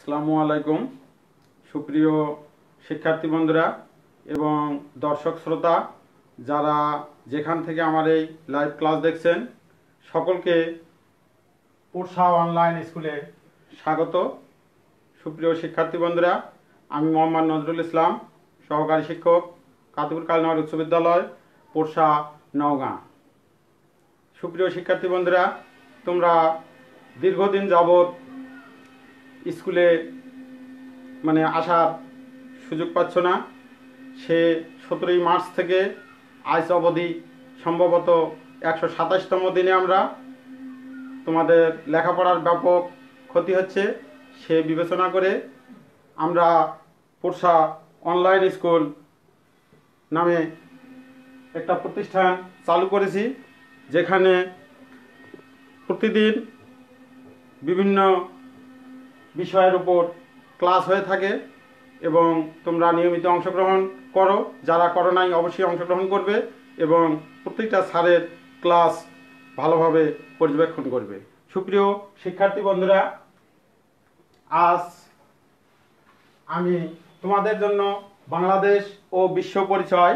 আসসালামু আলাইকুম সুপ্রিয় শিক্ষার্থী বন্ধুরা এবং দর্শক শ্রোতা যারা যেখান থেকে আমার এই লাইভ ক্লাস দেখছেন সকলকে পড়শা অনলাইন স্কুলে স্বাগত। সুপ্রিয় শিক্ষার্থী বন্ধুরা, আমি Md.Nazrul ইসলাম, সহকারী শিক্ষক, কাতুপুর কালনগর উচ্চ বিদ্যালয়, পড়শা, নওগাঁ। সুপ্রিয় শিক্ষার্থী বন্ধুরা, তোমরা দীর্ঘদিন যাবৎ স্কুলে আসার সুযোগ পাচ্ছ না। সে 17ই মার্চ থেকে আজ অবধি সম্ভবত 127তম দিনে আমরা তোমাদের লেখাপড়ার ব্যাপক ক্ষতি হচ্ছে সে বিবেচনা করে আমরা পড়শা অনলাইন স্কুল নামে একটা প্রতিষ্ঠান চালু করেছি, যেখানে প্রতিদিন বিভিন্ন বিষয়ের উপর ক্লাস হয়ে থাকে এবং তোমরা নিয়মিত অংশগ্রহণ করো। যারা করো নাই অবশ্যই অংশগ্রহণ করবে এবং প্রত্যেকটা স্যারের ক্লাস ভালোভাবে পর্যবেক্ষণ করবে। সুপ্রিয় শিক্ষার্থী বন্ধুরা, আজ আমি তোমাদের জন্য বাংলাদেশ ও বিশ্ব পরিচয়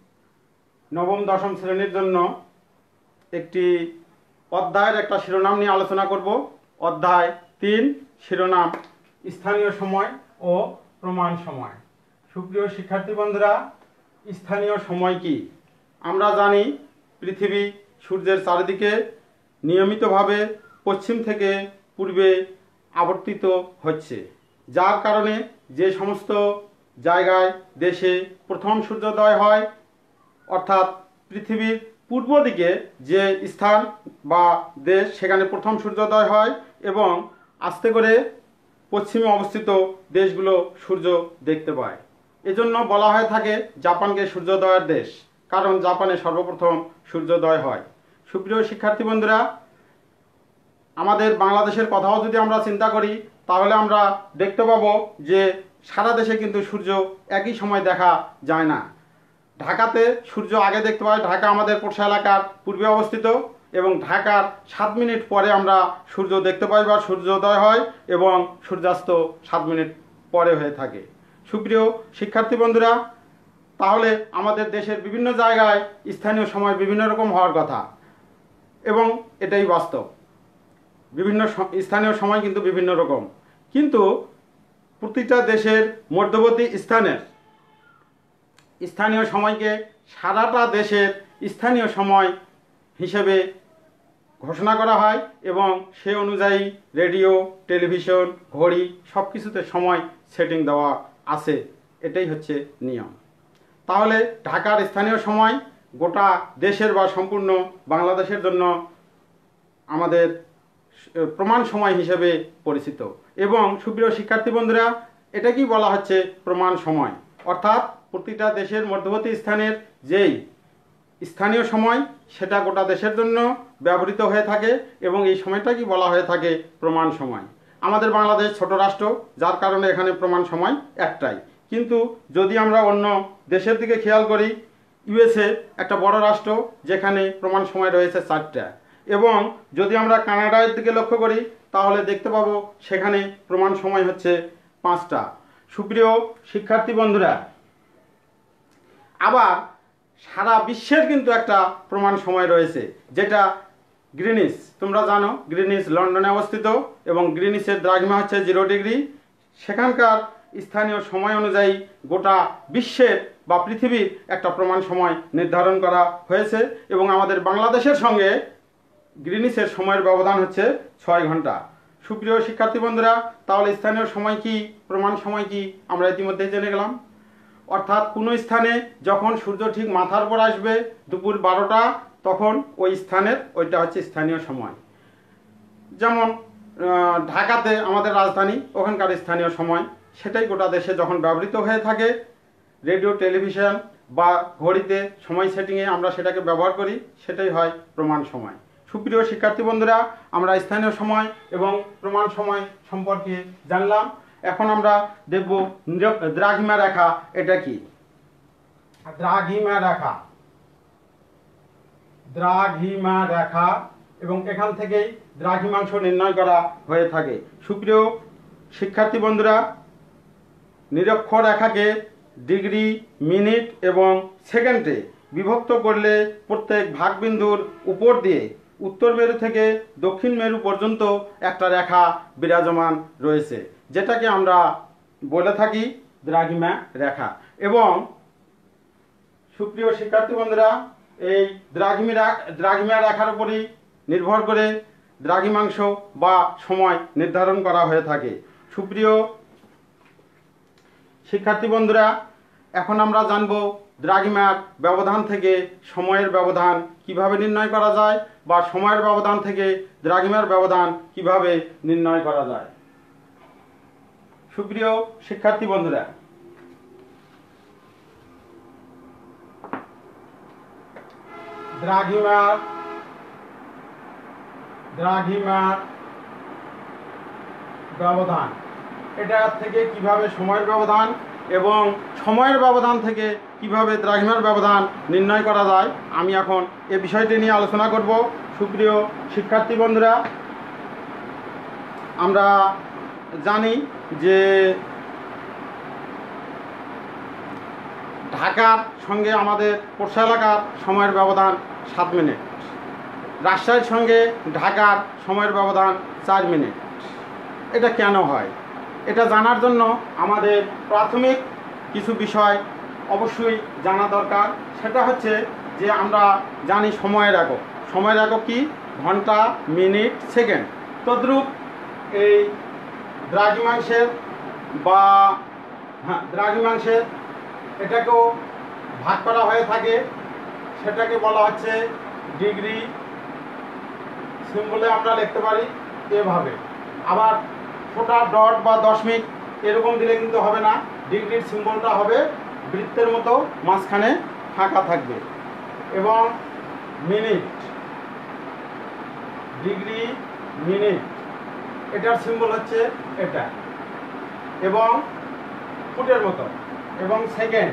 নবম দশম শ্রেণীর জন্য একটি অধ্যায়ের একটা শিরোনাম নিয়ে আলোচনা করব। অধ্যায় 3, শিরোনাম স্থানীয় সময় ও প্রমাণ সময়। সুপ্রিয় শিক্ষার্থী বন্ধুরা, স্থানীয় সময় কি? আমরা জানি পৃথিবী সূর্যের চারিদিকে নিয়মিতভাবে পশ্চিম থেকে পূর্বে আবর্তিত হচ্ছে, যার কারণে যে সমস্ত জায়গায় দেশে প্রথম সূর্যোদয় হয়, অর্থাৎ পৃথিবীর পূর্ব দিকে যে স্থান বা দেশ, সেখানে প্রথম সূর্যোদয় হয় এবং আস্তে করে পশ্চিমে অবস্থিত দেশগুলো সূর্য দেখতে পায়। এজন্য বলা হয়ে থাকে জাপানকে সূর্যোদয়ের দেশ, কারণ জাপানে সর্বপ্রথম সূর্যোদয় হয়। সুপ্রিয় শিক্ষার্থী বন্ধুরা, আমাদের বাংলাদেশের কথাও যদি আমরা চিন্তা করি তাহলে আমরা দেখতে পাবো যে সারা দেশে কিন্তু সূর্য একই সময় দেখা যায় না। ঢাকাতে সূর্য আগে দেখতে পাই, ঢাকা আমাদের পড়শা এলাকার পূর্বে অবস্থিত এবং ঢাকার 7 মিনিট পরে আমরা সূর্য দেখতে পাই বা সূর্যোদয় হয় এবং সূর্যাস্ত 7 মিনিট পরে হয়ে থাকে। সুপ্রিয় শিক্ষার্থী বন্ধুরা, তাহলে আমাদের দেশের বিভিন্ন জায়গায় স্থানীয় সময় বিভিন্ন রকম হওয়ার কথা এবং এটাই বাস্তব। বিভিন্ন স্থানীয় সময় কিন্তু বিভিন্ন রকম, কিন্তু প্রতিটা দেশের মধ্যবর্তী স্থানের স্থানীয় সময়কে সারাটা দেশের স্থানীয় সময় হিসেবে ঘোষণা করা হয় এবং সে অনুযায়ী রেডিও, টেলিভিশন, ঘড়ি সব কিছুতে সময় সেটিং দেওয়া আছে। এটাই হচ্ছে নিয়ম। তাহলে ঢাকার স্থানীয় সময় গোটা দেশের বা সম্পূর্ণ বাংলাদেশের জন্য আমাদের প্রমাণ সময় হিসেবে পরিচিত। এবং সুপ্রিয় শিক্ষার্থী বন্ধুরা, এটা কি বলা হচ্ছে প্রমাণ সময়, অর্থাৎ প্রতিটা দেশের মধ্যবর্তী স্থানের যেই স্থানীয় সময় সেটা গোটা দেশের জন্য ব্যবহৃত হয়ে থাকে এবং এই সময়টা কি বলা হয়ে থাকে প্রমাণ সময়। আমাদের বাংলাদেশ ছোট রাষ্ট্র, যার কারণে এখানে প্রমাণ সময় একটাই। কিন্তু যদি আমরা অন্য দেশের দিকে খেয়াল করি, ইউএসএ একটা বড় রাষ্ট্র, যেখানে প্রমাণ সময় রয়েছে 4টা, এবং যদি আমরা কানাডার দিকে লক্ষ্য করি তাহলে দেখতে পাবো সেখানে প্রমাণ সময় হচ্ছে 5টা। সুপ্রিয় শিক্ষার্থী বন্ধুরা, আবার সারা বিশ্বের কিন্তু একটা প্রমাণ সময় রয়েছে, যেটা গ্রিনিচ। তোমরা জানো গ্রিনিচ লন্ডনে অবস্থিত এবং গ্রিনিচের দ্রাঘিমা হচ্ছে 0 ডিগ্রি। সেখানকার স্থানীয় সময় অনুযায়ী গোটা বিশ্বের বা পৃথিবীর একটা প্রমাণ সময় নির্ধারণ করা হয়েছে এবং আমাদের বাংলাদেশের সঙ্গে গ্রিনিচের সময়ের ব্যবধান হচ্ছে 6 ঘন্টা। সুপ্রিয় শিক্ষার্থী বন্ধুরা, তাহলে স্থানীয় সময় কি, প্রমাণ সময় কি আমরা ইতিমধ্যে জেনে গেলাম। অর্থাৎ কোনো স্থানে যখন সূর্য ঠিক মাথার উপর আসবে দুপুর 12টা, তখন ওই স্থানের ওইটা হচ্ছে স্থানীয় সময়। যেমন ঢাকাতে আমাদের রাজধানী, ওখানকার স্থানীয় সময় সেটাই গোটা দেশে যখন ব্যবহৃত হয়ে থাকে, রেডিও, টেলিভিশন বা ঘড়িতে সময় সেটিংয়ে আমরা সেটাকে ব্যবহার করি, সেটাই হয় প্রমাণ সময়। সুপ্রিয় শিক্ষার্থী বন্ধুরা, আমরা স্থানীয় সময় এবং প্রমাণ সময় সম্পর্কে জানলাম। এখন আমরা দেখব দ্রাঘিমা রেখা এটা কি। দ্রাঘিমা রেখা, দ্রাঘিমা রেখা এবং এখান থেকেই দ্রাঘিমাংশ নির্ণয় করা হয়ে থাকে। সুপ্রিয় শিক্ষার্থী বন্ধুরা, নিরক্ষরেখাকে ডিগ্রি, মিনিট এবং সেকেন্ডে বিভক্ত করলে প্রত্যেক ভাগবিন্দুর উপর দিয়ে উত্তর মেরু থেকে দক্ষিণ মেরু পর্যন্ত একটা রেখা বিরাজমান রয়েছে, যেটাকে আমরা বলে থাকি দ্রাঘিমা রেখা। এবং সুপ্রিয় শিক্ষার্থী বন্ধুরা, এই দ্রাঘিমা রেখার উপরই নির্ভর করে দ্রাঘিমাংশ বা সময় নির্ধারণ করা হয়ে থাকে। সুপ্রিয় শিক্ষার্থী বন্ধুরা, এখন আমরা জানব দ্রাঘিমার ব্যবধান থেকে সময়ের ব্যবধান কিভাবে নির্ণয় করা যায়, বা সময়ের ব্যবধান থেকে দ্রাঘিমার ব্যবধান কিভাবে নির্ণয় করা যায়। সুপ্রিয় শিক্ষার্থী বন্ধুরা, দ্রাঘিমার ব্যবধান, এটা থেকে কিভাবে সময়ের ব্যবধান এবং সময়ের ব্যবধান থেকে কিভাবে দ্রাঘিমার ব্যবধান নির্ণয় করা যায়, আমি এখন এ বিষয়টি নিয়ে আলোচনা করব। সুপ্রিয় শিক্ষার্থী বন্ধুরা, আমরা জানি যে ঢাকার সঙ্গে আমাদের পোরশা এলাকার সময়ের ব্যবধান 7 মিনিট, রাজশাহীর সঙ্গে ঢাকার সময়ের ব্যবধান 4 মিনিট। এটা কেন হয়, এটা জানার জন্য আমাদের প্রাথমিক কিছু বিষয় অবশ্যই জানা দরকার। সেটা হচ্ছে যে আমরা জানি সময়ের একক। সময়ের একক কি? ঘন্টা, মিনিট, সেকেন্ড। তদ্রূপ এই দ্রাঘিমাংশের দ্রাঘিমাংশের এটাকেও ভাগ করা হয়ে থাকে, সেটাকে বলা হচ্ছে ডিগ্রি। সিম্বলে আমরা লিখতে পারি এভাবে। আবার ছোটা ডট বা দশমিক এরকম দিলে কিন্তু হবে না, ডিগ্রির সিম্বলটা হবে বৃত্তের মতো, মাঝখানে ফাঁকা থাকবে। এবং মিনিট, ডিগ্রি, মিনিট, এটার সিম্বল হচ্ছে এটা, এবং ফুটের মতো। এবং সেকেন্ড,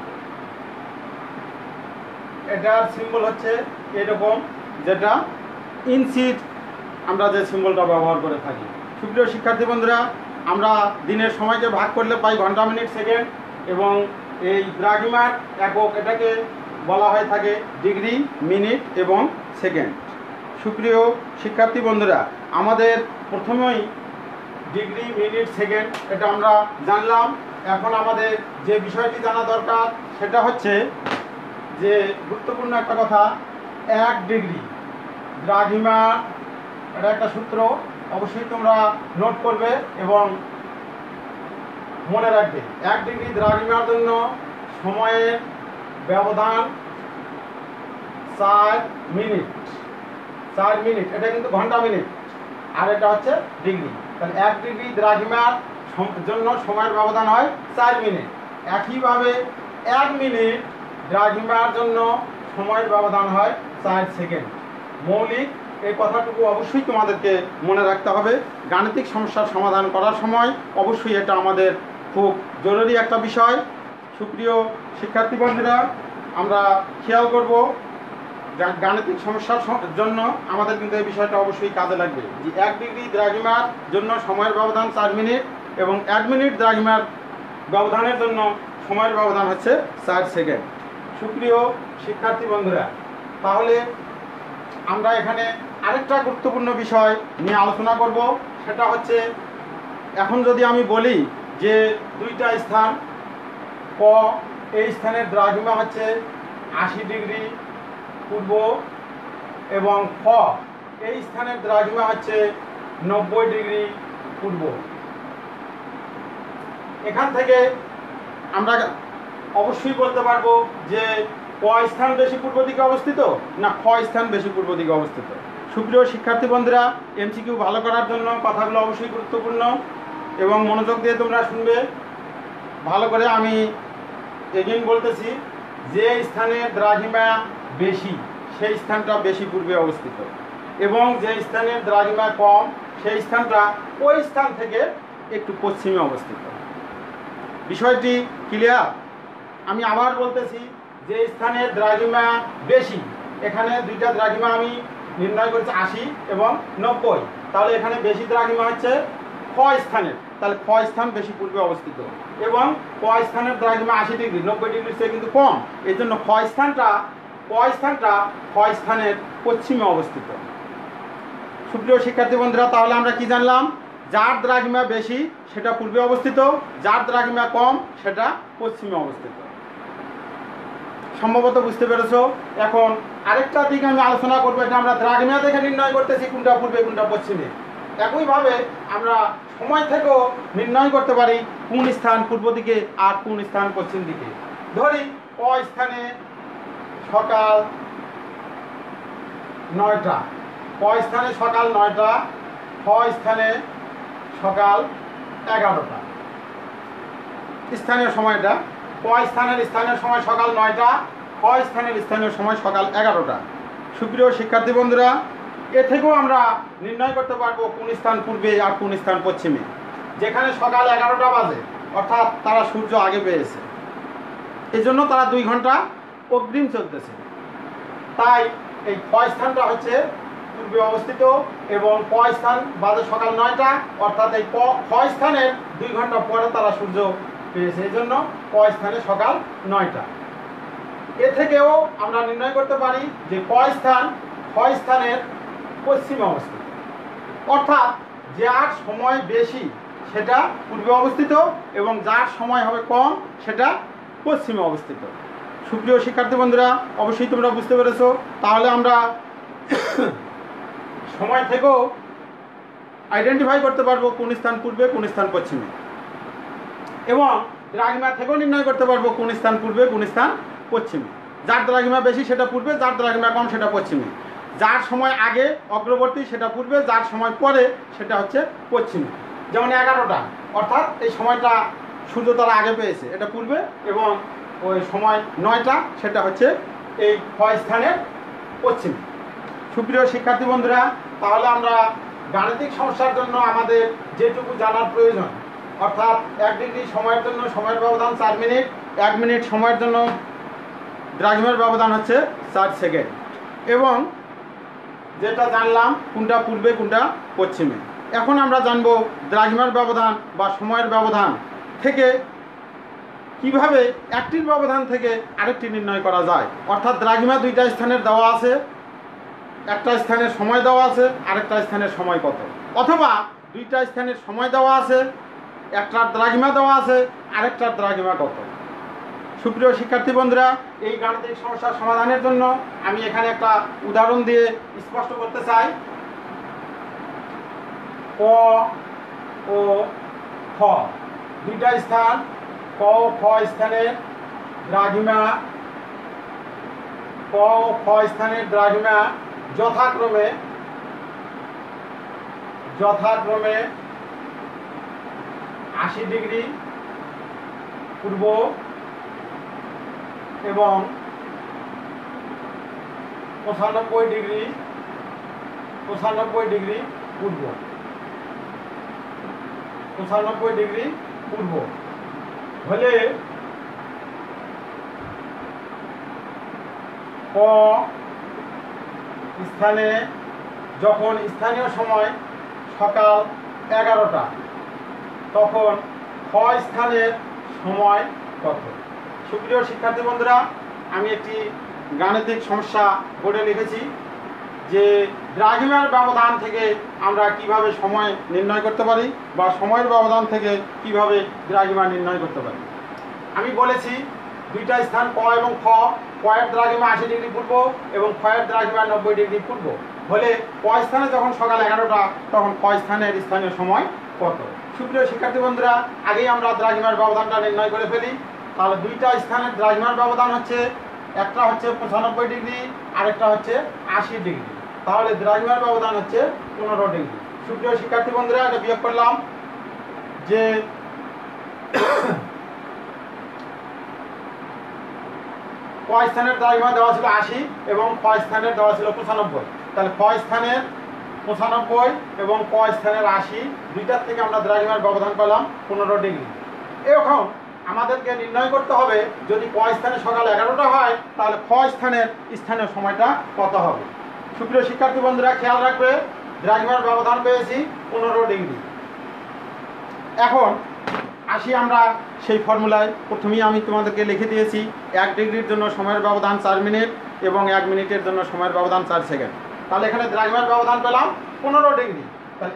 এটার সিম্বল হচ্ছে এরকম, যেটা ইঞ্চির আমরা যে সিম্বলটা ব্যবহার করে থাকি। সুপ্রিয় শিক্ষার্থী বন্ধুরা, আমরা দিনের সময়কে ভাগ করলে পাই ঘন্টা, মিনিট, সেকেন্ড। এবং এই দ্রাঘিমার একক এটাকে বলা হয়ে থাকে ডিগ্রি, মিনিট এবং সেকেন্ড। সুপ্রিয় শিক্ষার্থী বন্ধুরা, আমাদের প্রথমেই ডিগ্রি, মিনিট, সেকেন্ড এটা আমরা জানলাম। এখন আমাদের যে বিষয়টি জানা দরকার সেটা হচ্ছে যে গুরুত্বপূর্ণ একটা কথা, 1 ডিগ্রি দ্রাঘিমা, এটা একটা সূত্র, অবশ্যই তোমরা নোট করবে এবং মনে রাখবে। 1 ডিগ্রি দ্রাঘিমার জন্য সময়ের ব্যবধান 4 মিনিট। 4 মিনিট, এটা কিন্তু ঘন্টা, মিনিট, আর এটা হচ্ছে ডিগ্রি। তাহলে 1 ডিগ্রি দ্রাঘিমার জন্য সময়ের ব্যবধান হয় 4 মিনিট। একইভাবে 1 মিনিট দ্রাঘিমার জন্য সময়ের ব্যবধান হয় 4 সেকেন্ড। মৌলিক এই কথাটুকু অবশ্যই তোমাদেরকে মনে রাখতে হবে। গাণিতিক সমস্যার সমাধান করার সময় অবশ্যই এটা আমাদের খুব জরুরি একটা বিষয়। সুপ্রিয় শিক্ষার্থী বন্ধুরা, আমরা খেয়াল করব গাণিতিক সমস্যার জন্য আমাদের কিন্তু এই বিষয়টা অবশ্যই কাজে লাগবে, যে 1 ডিগ্রি দ্রাঘিমার জন্য সময়ের ব্যবধান 4 মিনিট এবং 1 মিনিট দ্রাঘিমার ব্যবধানের জন্য সময়ের ব্যবধান হচ্ছে 4 সেকেন্ড। সুপ্রিয় শিক্ষার্থী বন্ধুরা, তাহলে আমরা এখানে আরেকটা গুরুত্বপূর্ণ বিষয় নিয়ে আলোচনা করব। সেটা হচ্ছে, এখন যদি আমি বলি যে দুইটা স্থান, ক এই স্থানের দ্রাঘিমা হচ্ছে 80 ডিগ্রি পূর্ব এবং খ এই স্থানের দ্রাঘিমা হচ্ছে 90 ডিগ্রি পূর্ব। এখান থেকে আমরা অবশ্যই বলতে পারবো যে ক স্থান বেশি পূর্ব দিকে অবস্থিত না খ স্থান বেশি পূর্ব দিকে অবস্থিত। সুপ্রিয় শিক্ষার্থী বন্ধুরা, এমসিকিউ ভালো করার জন্য কথাগুলো অবশ্যই গুরুত্বপূর্ণ এবং মনোযোগ দিয়ে তোমরা শুনবে ভালো করে। আমি এগেইন বলতেছি, যে স্থানে দ্রাঘিমা বেশি সেই স্থানটা বেশি পূর্বে অবস্থিত, এবং যে স্থানের দ্রাঘিমা কম সেই স্থানটা ওই স্থান থেকে একটু পশ্চিমে অবস্থিত। বিষয়টি ক্লিয়ার? আমি আবার বলতেছি, যে স্থানের দ্রাঘিমা বেশি, এখানে দুইটা দ্রাঘিমা আমি নির্ণয় করেছি 80 এবং 90, তাহলে এখানে বেশি দ্রাঘিমা হচ্ছে খ স্থানের, তাহলে খ স্থান বেশি পূর্বে অবস্থিত এবং ক স্থানের দ্রাঘিমা 80 ডিগ্রি, 90 ডিগ্রির চেয়ে কিন্তু কম। এই জন্য ক স্থানটা খ স্থানের পশ্চিমে অবস্থিত। সুপ্রিয় শিক্ষার্থী বন্ধুরা, তাহলে আমরা কি জানলাম? যার দ্রাঘিমা বেশি সেটা পূর্বে অবস্থিত, যার দ্রাঘিমা কম সেটা পশ্চিমে অবস্থিত। সম্ভবত বুঝতে পেরেছো। এখন আরেকটা দিক আমি আলোচনা করবো, এটা আমরা দ্রাঘিমা দেখে নির্ণয় করতেছি কোনটা পূর্বে কোনটা পশ্চিমে। একইভাবে আমরা সময় থেকেও নির্ণয় করতে পারি কোন স্থান পূর্ব দিকে আর কোন স্থান পশ্চিম দিকে। ধরি ক স্থানে সকাল 9টা, ক স্থানে সকাল 9টা, খ স্থানে সকাল 11টা। স্থানীয় সময়টা, ক স্থানের স্থানীয় সময় সকাল 9টা, খ স্থানের স্থানীয় সময় সকাল 11টা। সুপ্রিয় শিক্ষার্থী বন্ধুরা, এ থেকেও আমরা নির্ণয় করতে পারবো কোন স্থান পূর্বে আর কোন স্থান পশ্চিমে। যেখানে সকাল 11টা বাজে অর্থাৎ তারা সূর্য আগে পেয়েছে, এই জন্য তারা 2 ঘন্টা অগ্রিম চলতেছে, তাই এই খ স্থানটা হচ্ছে পূর্বে অবস্থিত এবং ক স্থান বাজে সকাল 9টা, অর্থাৎ এই খ স্থানের 2 ঘন্টা পরে তারা সূর্য পেয়েছে, এই জন্য ক স্থানে সকাল 9টা। এ থেকেও আমরা নির্ণয় করতে পারি যে খ স্থানের পশ্চিমে অবস্থিত, অর্থাৎ যার সময় বেশি সেটা পূর্বে অবস্থিত এবং যার সময় হবে কম সেটা পশ্চিমে অবস্থিত। সুপ্রিয় শিক্ষার্থী বন্ধুরা, অবশ্যই তোমরা বুঝতে পেরেছো। তাহলে আমরা সময় থেকেও আইডেন্টিফাই করতে পারবো কোন স্থান পূর্বে কোন স্থান পশ্চিমে, এবং দ্রাঘিমা থেকেও নির্ণয় করতে পারবো কোন স্থান পূর্বে কোন স্থান পশ্চিমে। যার দ্রাঘিমা বেশি সেটা পূর্বে, যার দ্রাঘিমা কম সেটা পশ্চিমে। যার সময় আগে অগ্রবর্তী সেটা পূর্বে, যার সময় পরে সেটা হচ্ছে পশ্চিমে। যেমন 11টা, অর্থাৎ এই সময়টা সূর্য তারা আগে পেয়েছে, এটা পূর্বে, এবং ওই সময় 9টা সেটা হচ্ছে এই খ স্থানের পশ্চিমে। সুপ্রিয় শিক্ষার্থী বন্ধুরা, তাহলে আমরা গাণিতিক সমস্যার জন্য আমাদের যেটুকু জানার প্রয়োজন, অর্থাৎ 1 ডিগ্রি সময়ের জন্য সময়ের ব্যবধান 4 মিনিট, 1 মিনিট সময়ের জন্য দ্রাঘিমার ব্যবধান হচ্ছে 4 সেকেন্ড, এবং যেটা জানলাম কোনটা পূর্বে কোনটা পশ্চিমে। এখন আমরা জানবো দ্রাঘিমার ব্যবধান বা সময়ের ব্যবধান থেকে কিভাবে একটির ব্যবধান থেকে আরেকটি নির্ণয় করা যায়। অর্থাৎ দ্রাঘিমা 2টা স্থানের দেওয়া আছে, একটা স্থানের সময় দেওয়া আছে, আরেকটা স্থানের সময় কত, অথবা 2টা স্থানের সময় দেওয়া আছে, একটার দ্রাঘিমা দেওয়া আছে, আরেকটার দ্রাঘিমা কত। সুপ্রিয় শিক্ষার্থী বন্ধুরা, এই গাণিতিক সমস্যার সমাধানের জন্য আমি এখানে একটা উদাহরণ দিয়ে স্পষ্ট করতে চাই। ক ও খ 2টা স্থান, ক ও খ স্থানের দ্রাঘিমা, ক ও খ স্থানের দ্রাঘিমা যথাক্রমে 80 ডিগ্রি পূর্ব এবং 95 ডিগ্রি পূর্ব, 95 ডিগ্রি পূর্ব হলে ক স্থানে যখন স্থানীয় সময় সকাল 11টা, তখন খ স্থানের সময় কত। সুপ্রিয় শিক্ষার্থী বন্ধুরা, আমি একটি গাণিতিক সমস্যা বোর্ডে লিখেছি যে দ্রাঘিমার ব্যবধান থেকে আমরা কিভাবে সময় নির্ণয় করতে পারি বা সময়ের ব্যবধান থেকে কিভাবে দ্রাঘিমা নির্ণয় করতে পারি। আমি বলেছি 2টা স্থান ক এবং খ, ক এর দ্রাঘিমা 80 ডিগ্রি পূর্ব এবং খ এর দ্রাঘিমা 90 ডিগ্রি পূর্ব হলে ক স্থানে যখন সকাল 11টা তখন ক স্থানের স্থানীয় সময় কত। সুপ্রিয় শিক্ষার্থী বন্ধুরা, আগেই আমরা দ্রাঘিমার ব্যবধানটা নির্ণয় করে ফেলি। তাহলে 2টা স্থানের দ্রাঘিমার ব্যবধান হচ্ছে, একটা হচ্ছে 95 ডিগ্রি, আরেকটা হচ্ছে 80 ডিগ্রি। তাহলে দ্রাঘিমার ব্যবধান হচ্ছে 15 ডিগ্রি। সুপ্রিয় শিক্ষার্থী বন্ধুরা, এটা বিয়োগ করলাম যে ক স্থানের দ্রাঘিমা দেওয়া ছিল 80 এবং খ স্থানের দেওয়া ছিল 95। তাহলে খ স্থানের 95 এবং ক স্থানের 80, 2টার থেকে আমরা দ্রাঘিমার ব্যবধান পেলাম 15 ডিগ্রি। এখন আমাদেরকে নির্ণয় করতে হবে যদি ক স্থানে সকাল 11টা হয় তাহলে খ স্থানের স্থানীয় সময়টা কত হবে। সুপ্রিয় শিক্ষার্থী বন্ধুরা, খেয়াল রাখবে দ্রাঘিমার ব্যবধান পেয়েছি 15 ডিগ্রি এখন আসি আমরা সেই ফর্মুলায়। প্রথমেই আমি তোমাদেরকে লিখে দিয়েছি 1 ডিগ্রির জন্য সময়ের ব্যবধান 4 মিনিট এবং 1 মিনিটের জন্য সময়ের ব্যবধান 4 সেকেন্ড। তাহলে এখানে দ্রাঘিমার ব্যবধান পেলাম 15 ডিগ্রি। তাহলে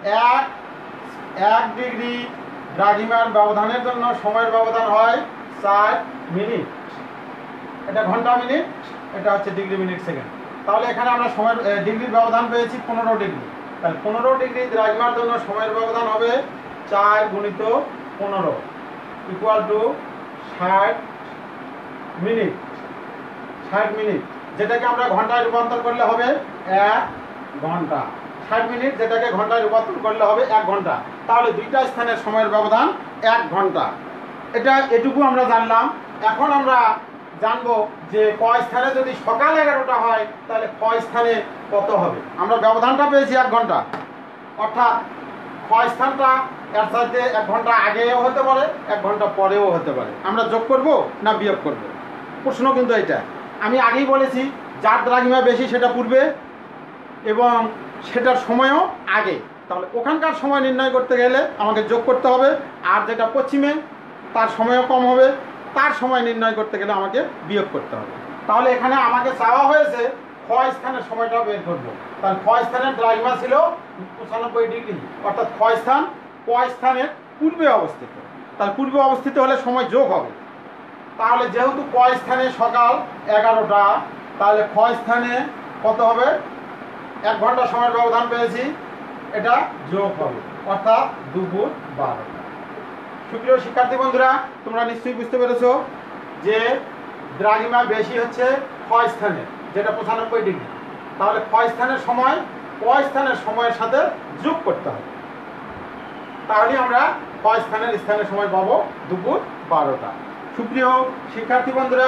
1 ডিগ্রি দ্রাঘিমার ব্যবধানের জন্য সময়ের ব্যবধান হয় 4 মিনিট। এটা ঘন্টা মিনিট, এটা হচ্ছে ডিগ্রি মিনিট সেকেন্ড। তাহলে এখানে আমরা সময়ের ডিগ্রির ব্যবধান পেয়েছি 15 ডিগ্রি। তাহলে 15 ডিগ্রি দ্রাঘিমার জন্য সময়ের ব্যবধান হবে 4 গুণিত 15 ইকুয়াল টু 60 মিনিট। 60 মিনিট যেটাকে আমরা ঘন্টায় রূপান্তর করলে হবে 1 ঘন্টা। 60 মিনিট যেটাকে ঘন্টায় রূপান্তর করলে হবে 1 ঘন্টা। তাহলে দুইটা স্থানের সময়ের ব্যবধান 1 ঘন্টা। এটুকু আমরা জানলাম। এখন আমরা জানবো যে ক স্থানে যদি সকাল 11টা হয় তাহলে খ স্থানে কত হবে। আমরা ব্যবধানটা পেয়েছি 1 ঘন্টা, অর্থাৎ খ স্থানটা এর সাথে 1 ঘন্টা আগেও হতে পারে, 1 ঘন্টা পরেও হতে পারে। আমরা যোগ করব না বিয়োগ করব, প্রশ্ন কিন্তু এটা। আমি আগেই বলেছি যার দ্রাঘিমা বেশি সেটা পূর্বে এবং সেটার সময়ও আগে। তাহলে ওখানকার সময় নির্ণয় করতে গেলে আমাকে যোগ করতে হবে, আর যেটা পশ্চিমে তার সময়ও কম হবে, তার সময় নির্ণয় করতে গেলে আমাকে বিয়োগ করতে হবে। তাহলে এখানে আমাকে চাওয়া হয়েছে খ স্থানের সময়টা বের করবো। তাহলে খ স্থানের দ্রাঘিমা ছিল 95 ডিগ্রি, অর্থাৎ খ স্থান ক স্থানের পূর্বে অবস্থিত। তাহলে পূর্বে অবস্থিত হলে সময় যোগ হবে। তাহলে যেহেতু ক স্থানে সকাল 11টা, তাহলে খ স্থানে কত হবে? 1 ঘন্টা সময়ের ব্যবধান পেয়েছি, এটা যোগ হবে, অর্থাৎ দুপুর 12টা। সুপ্রিয় শিক্ষার্থী বন্ধুরা, তোমরা নিশ্চয়ই বুঝতে পেরেছো যে দ্রাঘিমা বেশি হচ্ছে খ স্থানে, যেটা 95 ডিগ্রি। তাহলে খ স্থানের সময় ক স্থানের সময়ের সাথে যোগ করতে হবে। তাহলে আমরা খ স্থানের সময় পাবো দুপুর 12টা। সুপ্রিয় শিক্ষার্থী বন্ধুরা,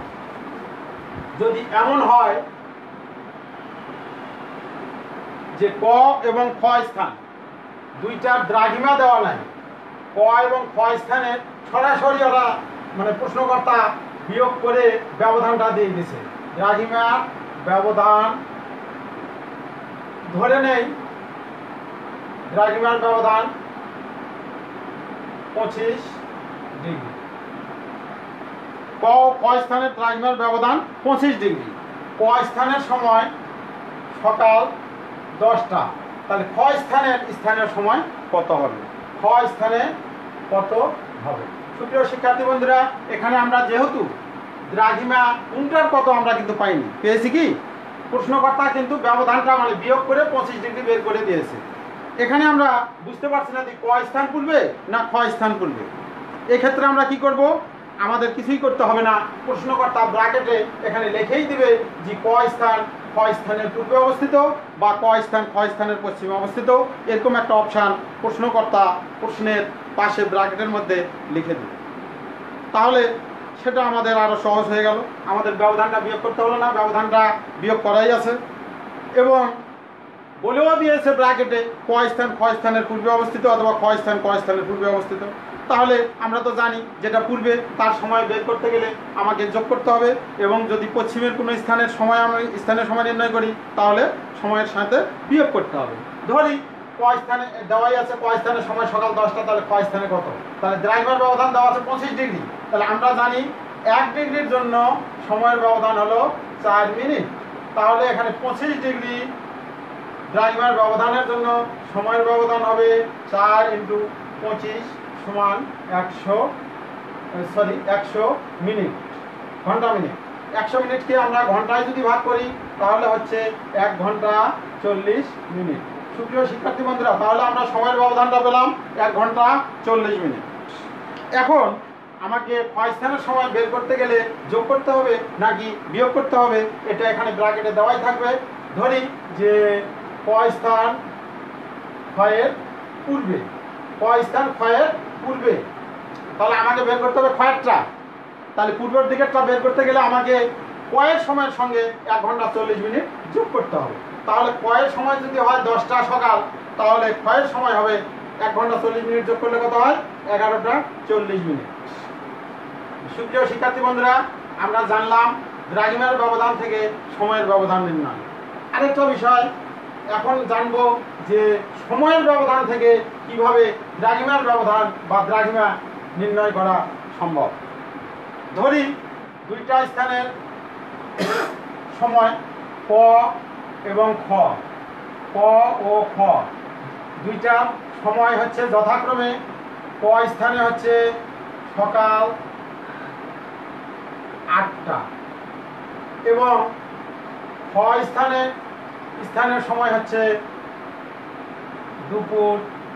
যদি এমন হয় যে ক এবং খ স্থান দুইটার দ্রাঘিমা দেওয়া নাই, ক এবং খ স্থানের সরাসরি ওরা মানে প্রশ্নকর্তা বিয়োগ করে ব্যবধানটা দিয়ে দিয়েছে। দ্রাঘিমার ব্যবধান ধরে নেই, দ্রাঘিমার ব্যবধান 25 ডিগ্রি। ক স্থানের দ্রাঘিমার ব্যবধান 25 ডিগ্রি। ক স্থানের সময় সকাল 10টা। তাহলে খ স্থানের সময় কত হবে? খ স্থানে কত হবে? সুপ্রিয় শিক্ষার্থী বন্ধুরা, এখানে আমরা যেহেতু দ্রাঘিমা কোনটার কত আমরা কিন্তু পাইনি, পেয়েছি কি প্রশ্নকর্তা কিন্তু ব্যবধানটা মানে বিয়োগ করে 25 ডিগ্রি বের করে দিয়েছে। এখানে আমরা বুঝতে পারছি না যে ক স্থান পূর্বে না খ স্থান পূর্বে। এক্ষেত্রে আমরা কি করব? আমাদের কিছুই করতে হবে না, প্রশ্নকর্তা ব্র্যাকেটে এখানে লিখেই দিবে যে ক স্থান খ স্থানের পূর্বে অবস্থিত বা ক স্থান খ স্থানের পশ্চিমে অবস্থিত। এরকম একটা অপশান প্রশ্নকর্তা প্রশ্নের পাশে ব্র্যাকেটের মধ্যে লিখে দেবে। তাহলে সেটা আমাদের আরও সহজ হয়ে গেল, আমাদের ব্যবধানটা বিয়োগ করতে হলো না, ব্যবধানটা বিয়োগ করাই আছে। এবং বলেও দিয়েছে ব্র্যাকেটে ক স্থান খ স্থানের পূর্বে অবস্থিত অথবা খ স্থান ক স্থানের পূর্বে অবস্থিত। তাহলে আমরা তো জানি যেটা পূর্বে তার সময় বের করতে গেলে আমাকে যোগ করতে হবে, এবং যদি পশ্চিমের কোনো স্থানের সময় আমি স্থানের সময় নির্ণয় করি তাহলে সময়ের সাথে বিয়োগ করতে হবে। ধরি ক স্থানে দেওয়াই আছে ক স্থানের সময় সকাল 10টা, তাহলে খ স্থানে কত? তাহলে দ্রাঘিমার ব্যবধান দেওয়া আছে 25 ডিগ্রি। তাহলে আমরা জানি 1 ডিগ্রির জন্য সময়ের ব্যবধান হলো 4 মিনিট। তাহলে এখানে 25 ডিগ্রি দ্রাঘিমার ব্যবধানের জন্য সময়ের ব্যবধান হবে 4 × 25 সমান 100 মিনিট, ঘন্টা মিনিট। 100 মিনিটকে আমরা ঘন্টায় যদি ভাগ করি তাহলে হচ্ছে 1 ঘন্টা 40 মিনিট। সুপ্রিয় শিক্ষার্থী বন্ধুরা, তাহলে আমরা সময়ের ব্যবধানটা পেলাম 1 ঘন্টা 40 মিনিট। এখন আমাকে খ স্থানের সময় বের করতে গেলে যোগ করতে হবে নাকি বিয়োগ করতে হবে, এটা এখানে ব্র্যাকেটে দেওয়াই থাকবে। ধরি যে ক স্থান ক্ষয়ের পূর্বে, ক স্থান ক্ষয়ের পূর্বে, তাহলে আমাকে বের করতে হবে ক্ষয়েরটা। তাহলে পূর্বের দিকেরটা বের করতে গেলে আমাকে কয়ের সময়ের সঙ্গে 1 ঘন্টা 40 মিনিট যোগ করতে হবে। তাহলে কয়ের সময় যদি হয় 10টা সকাল, তাহলে ক্ষয়ের সময় হবে 1 ঘন্টা 40 মিনিট যোগ করলে কত হয়? 11টা 40 মিনিট। সুপ্রিয় শিক্ষার্থী বন্ধুরা, আমরা জানলাম দ্রাঘিমার ব্যবধান থেকে সময়ের ব্যবধান নির্ণয়। আরেকটা বিষয়, এখন জানবো যে সময়ের ব্যবধান থেকে কিভাবে দ্রাঘিমার ব্যবধান বা দ্রাঘিমা নির্ণয় করা সম্ভব। ধরি দুইটা স্থানের সময় ক এবং খ, ক ও খ দুইটা সময় হচ্ছে যথাক্রমে ক স্থানে হচ্ছে সকাল 8টা এবং খ স্থানের সময় হচ্ছে দুপুর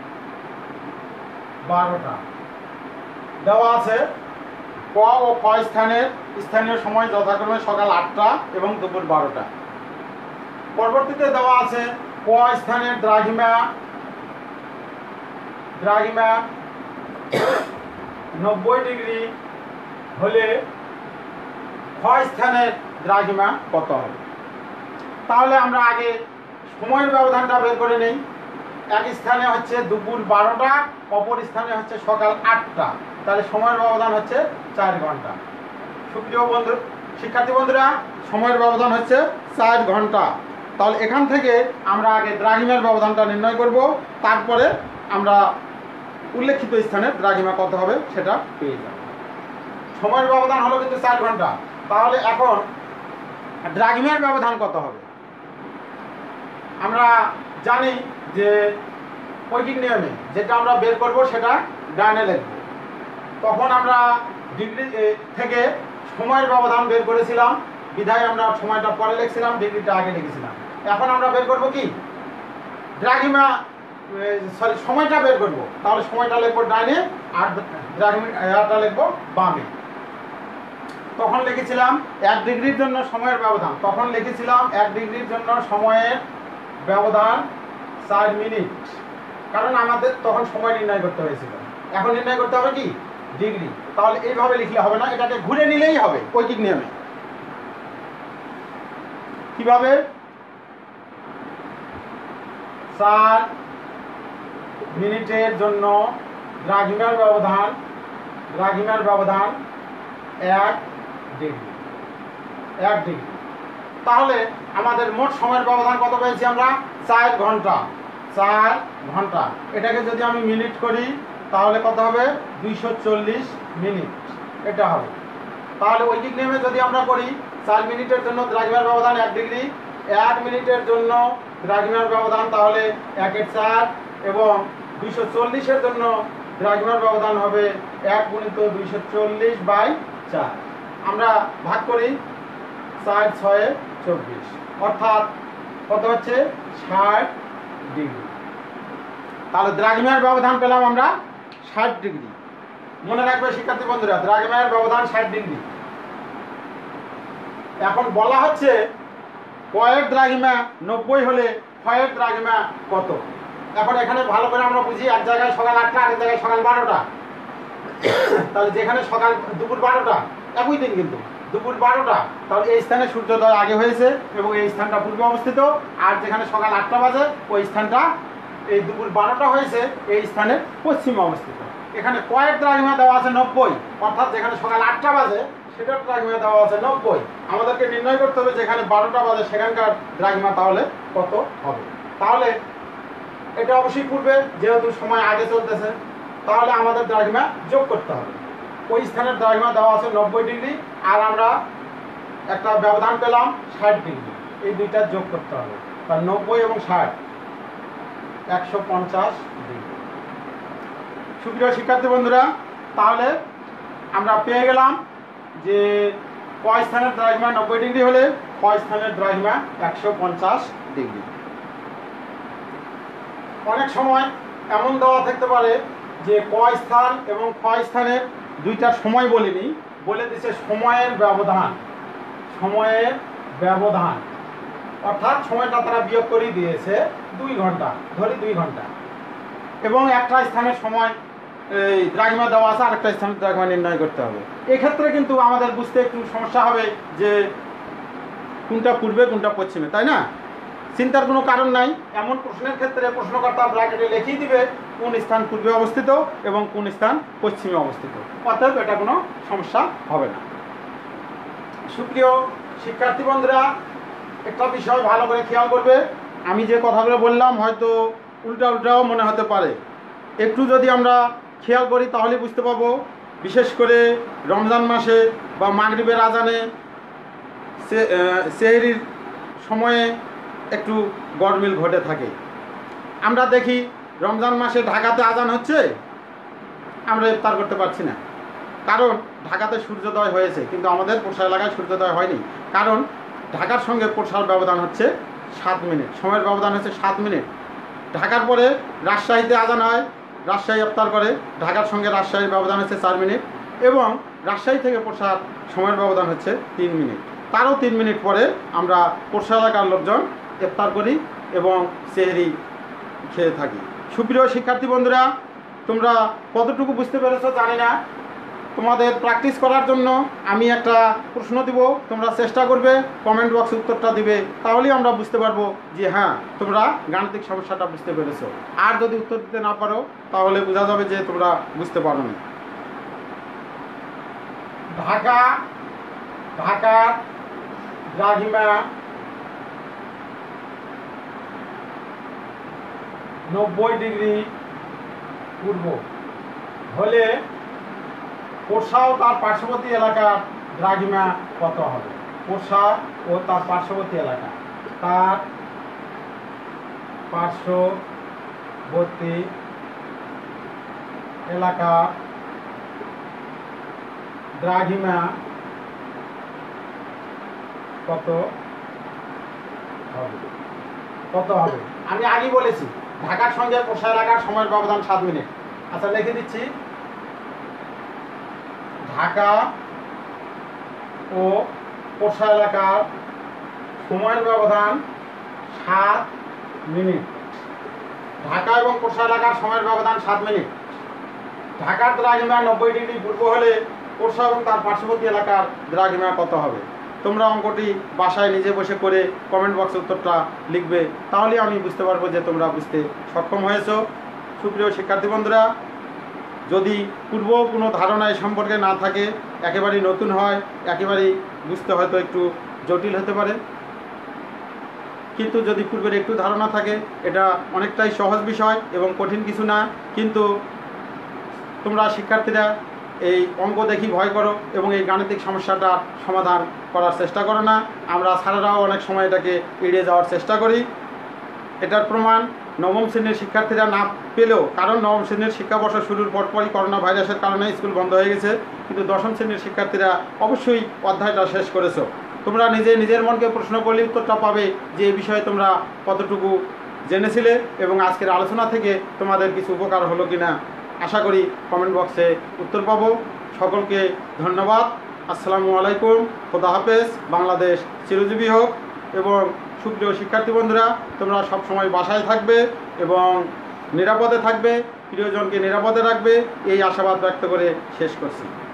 12টা। দেওয়া আছে ক ও খ স্থানীয় সময় যথাক্রমে সকাল 8টা এবং দুপুর 12টা। পরবর্তীতে দেওয়া আছে ক স্থানের দ্রাঘিমা 90 ডিগ্রি হলে খ স্থানের দ্রাঘিমা কত হবে। তাহলে আমরা আগে সময়ের ব্যবধানটা বের করে নেই। এক স্থানে হচ্ছে দুপুর 12টা, অপর স্থানে হচ্ছে সকাল 8টা, তাহলে সময়ের ব্যবধান হচ্ছে 4 ঘন্টা। সুপ্রিয় শিক্ষার্থী বন্ধুরা, সময়ের ব্যবধান হচ্ছে 4 ঘন্টা। তাহলে এখান থেকে আমরা আগে দ্রাঘিমার ব্যবধানটা নির্ণয় করব, তারপরে আমরা উল্লেখিত স্থানের দ্রাঘিমা কত হবে সেটা পেয়ে যাব। সময়ের ব্যবধান হলো কিন্তু 4 ঘন্টা। তাহলে এখন দ্রাঘিমার ব্যবধান কত হবে? আমরা জানি যে ঐকিক নিয়মে যেটা আমরা বের করব সেটা ডানে লিখব। তখন আমরা ডিগ্রি থেকে সময়ের ব্যবধান বের করেছিলাম, বিধায় আমরা সময়টা পরে লিখছিলাম, ডিগ্রিটা আগে লিখেছিলাম। এখন আমরা বের করব কি দ্রাঘিমা, সময়টা বের করব। তাহলে সময়টা লিখবো ডানে আর দ্রাঘিমাটা লিখবো বামে। তখন লিখেছিলাম 1 ডিগ্রির জন্য সময়ের ব্যবধান, তখন লিখেছিলাম 1 ডিগ্রির জন্য সময়ের ব্যবধান 4 মিনিট, কারণ আমাদের তখন সময় নির্ণয় করতে হয়েছিল। এখন নির্ণয় করতে হবে কি ডিগ্রি। তাহলে এইভাবে লিখলে হবে না, এটাকে ঘুরে নিলেই হবে ঐকিক নিয়মে। কিভাবে? 4 মিনিটের জন্য দ্রাঘিমার ব্যবধান 1 ডিগ্রি। তাহলে আমাদের মোট সময়ের ব্যবধান কত পেয়েছি আমরা? 4 ঘন্টা। এটাকে যদি আমি মিনিট করি তাহলে কত হবে? 240 মিনিট এটা হবে। তাহলে ঐকিক নিয়মে যদি আমরা করি 4 মিনিটের জন্য দ্রাঘিমার ব্যবধান 1 ডিগ্রি, 1 মিনিটের জন্য দ্রাঘিমার ব্যবধান তাহলে 1 এর 4 এবং 240 এর জন্য দ্রাঘিমার ব্যবধান হবে 1 গুণিত 240/4। আমরা ভাগ করি 4 6 24, অর্থাৎ কত হচ্ছে 60 ডিগ্রি। তাহলে দ্রাঘিমার ব্যবধান পেলাম আমরা 60 ডিগ্রি। মনে রাখবে শিক্ষার্থী বন্ধুরা, দ্রাঘিমার ব্যবধান 60 ডিগ্রি। এখন বলা হচ্ছে কয়ের দ্রাঘিমা 90 হলে ক্ষয়ের দ্রাঘিমা কত। এখন এখানে ভালো করে আমরা বুঝি, এক জায়গায় সকাল 8টা, আরেক জায়গায় সকাল 12টা। তাহলে যেখানে দুপুর 12টা, একই দিন কিন্তু দুপুর 12টা, তাহলে এই স্থানে সূর্যোদয় আগে হয়েছে এবং এই স্থানটা পূর্বে অবস্থিত। আর যেখানে সকাল 8টা বাজে ওই স্থানটা এই দুপুর 12টা হয়েছে এই স্থানের পশ্চিমে অবস্থিত। এখানে কয়ের দ্রাঘিমা দেওয়া আছে 90, অর্থাৎ যেখানে সকাল 8টা বাজে সেটার দ্রাঘিমা দেওয়া আছে 90। আমাদেরকে নির্ণয় করতে হবে যেখানে 12টা বাজে সেখানকার দ্রাঘিমা তাহলে কত হবে। তাহলে এটা অবশ্যই পূর্বে, যেহেতু সময় আগে চলতেছে, তাহলে আমাদের দ্রাঘিমা যোগ করতে হবে। ওই স্থানের দ্রাঘিমা দেওয়া আছে 90 ডিগ্রি আর আমরা একটা ব্যবধান পেলাম 60 ডিগ্রি, এই দুইটা যোগ করতে হবে। তার 90 এবং 60 150 ডিগ্রি। সুপ্রিয় শিক্ষার্থী বন্ধুরা, তাহলে আমরা পেয়ে গেলাম যে ক স্থানের দ্রাঘিমা 90 ডিগ্রি হলে খ স্থানের দ্রাঘিমা 150 ডিগ্রি। অনেক সময় এমন দেওয়া থাকতে পারে যে ক স্থান এবং খ স্থানের দুইটা সময় বলিনি, বলে দিচ্ছে সময়ের ব্যবধান, অর্থাৎ সময়টা তারা বিয়োগ করে দিয়েছে 2 ঘন্টা, ধরি 2 ঘন্টা, এবং একটা স্থানের সময় এই দ্রাঘিমা দেওয়া আছে, আরেকটা স্থানের দ্রাঘিমা নির্ণয় করতে হবে। এক্ষেত্রে কিন্তু আমাদের বুঝতে একটু সমস্যা হবে যে কোনটা পূর্বে কোনটা পশ্চিমে, তাই না? চিন্তার কোনো কারণ নাই। এমন প্রশ্নের ক্ষেত্রে প্রশ্নকর্তা ব্র্যাকেটে লিখিয়ে দিবে কোন স্থান পূর্বে অবস্থিত এবং কোন স্থান পশ্চিমে অবস্থিত, অতএব এটা কোনো সমস্যা হবে না। সুপ্রিয় শিক্ষার্থী বন্ধুরা, একটা বিষয় ভালো করে খেয়াল করবে আমি যে কথাগুলো বললাম হয়তো উল্টাও মনে হতে পারে। একটু যদি আমরা খেয়াল করি তাহলে বুঝতে পারবো, বিশেষ করে রমজান মাসে বা মাগরিবের আজানে সেহরির সময়ে একটু গরমিল ঘটে থাকে। আমরা দেখি রমজান মাসে ঢাকাতে আজান হচ্ছে, আমরা ইফতার করতে পারছি না, কারণ ঢাকাতে সূর্যোদয় হয়েছে কিন্তু আমাদের পোরশা এলাকায় সূর্যোদয় হয়নি। কারণ ঢাকার সঙ্গে পোরশার ব্যবধান হচ্ছে 7 মিনিট, সময়ের ব্যবধান হচ্ছে 7 মিনিট। ঢাকার পরে রাজশাহীতে আজান হয়, রাজশাহী ইফতার করে, ঢাকার সঙ্গে রাজশাহীর ব্যবধান হচ্ছে 4 মিনিট, এবং রাজশাহী থেকে পোরশার সময়ের ব্যবধান হচ্ছে 3 মিনিট। তারও 3 মিনিট পরে আমরা পোরশা এলাকার লোকজন ইফতার করি এবং সেহরি খেয়ে থাকি। সুপ্রিয় শিক্ষার্থী বন্ধুরা, তোমরা কতটুকু বুঝতে পেরেছো জানি না। তোমাদের প্র্যাকটিস করার জন্য আমি একটা প্রশ্ন দিব, তোমরা চেষ্টা করবে কমেন্ট বক্সে উত্তরটা দিবে, তাহলেই আমরা বুঝতে পারবো যে হ্যাঁ তোমরা গাণিতিক সমস্যাটা বুঝতে পেরেছো। আর যদি উত্তর দিতে না পারো তাহলে বোঝা যাবে যে তোমরা বুঝতে পারো না। ঢাকার দ্রাঘিমা 90 ডিগ্রি পূর্ব হলে পোরশা ও তার পার্শ্ববর্তী এলাকার দ্রাঘিমা কত হবে? পোরশা ও তার পার্শ্ববর্তী এলাকা, তার পার্শ্ববর্তী এলাকা দ্রাঘিমা কত হবে? আমি আগেই বলেছি ঢাকার সঙ্গে পোরশা এলাকার সময়ের ব্যবধান 7 মিনিট। আচ্ছা লিখে দিচ্ছি, ঢাকা ও পোরশা এলাকার সময়ের ব্যবধান 7 মিনিট। ঢাকা এবং পোরশা এলাকার সময়ের ব্যবধান 7 মিনিট। ঢাকার দ্রাঘিমা 90 ডিগ্রি পূর্ব হলে পোরশা এবং তার পার্শ্ববর্তী এলাকার দ্রাঘিমা কত হবে? তোমরা অঙ্কটি বাসায় নিজে বসে করে কমেন্ট বক্সে উত্তরটা লিখবে, তাহলে আমি বুঝতে পারবো যে তোমরা বুঝতে সক্ষম হয়েছো। সুপ্রিয় শিক্ষার্থী বন্ধুরা, যদি পূর্ব কোনো ধারণা এই সম্পর্কে না থাকে, একেবারেই নতুন হয়, একেবারেই বুঝতে হয়তো একটু জটিল হতে পারে, কিন্তু যদি পূর্বের একটু ধারণা থাকে এটা অনেকটাই সহজ বিষয় এবং কঠিন কিছু না। কিন্তু তোমরা শিক্ষার্থীরা এই অঙ্ক দেখি ভয় করো এবং এই গাণিতিক সমস্যাটা সমাধান করার চেষ্টা করো না। আমরা স্যারেরাও অনেক সময় এটাকে এড়িয়ে যাওয়ার চেষ্টা করি। এটার প্রমাণ নবম শ্রেণীর শিক্ষার্থীরা না পেলেও, কারণ নবম শ্রেণীর শিক্ষাবর্ষ শুরুর পরপরই করোনা ভাইরাসের কারণে স্কুল বন্ধ হয়ে গেছে, কিন্তু দশম শ্রেণীর শিক্ষার্থীরা অবশ্যই অধ্যায়টা শেষ করেছো। তোমরা নিজের মনকে প্রশ্ন করলে উত্তরটা পাবে যে এই বিষয়ে তোমরা কতটুকু জেনেছিলে এবং আজকের আলোচনা থেকে তোমাদের কিছু উপকার হলো কিনা আশা করি কমেন্ট বক্সে উত্তর পাবো। সকলকে ধন্যবাদ। আসসালামু আলাইকুম, খোদা হাফেজ, বাংলাদেশ চিরজীবী হোক। এবং সুপ্রিয় শিক্ষার্থী বন্ধুরা, তোমরা সবসময় বাসায় থাকবে এবং নিরাপদে থাকবে, প্রিয়জনকে নিরাপদে রাখবে, এই আশাবাদ ব্যক্ত করে শেষ করছি।